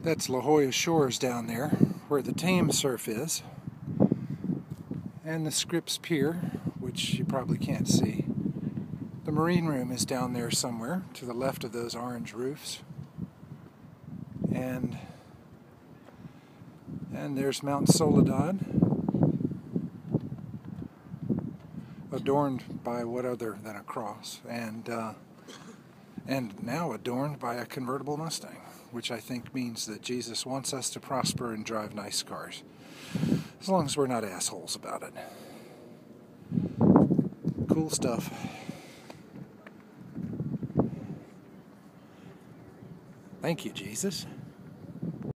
That's La Jolla Shores down there, where the Thames Surf is. And the Scripps Pier, which you probably can't see. The Marine Room is down there somewhere, to the left of those orange roofs. And there's Mt Soledad, adorned by what other than a cross, and now adorned by a convertible Mustang, which I think means that Jesus wants us to prosper and drive nice cars, as long as we're not assholes about it. Cool stuff. Thank you, Jesus.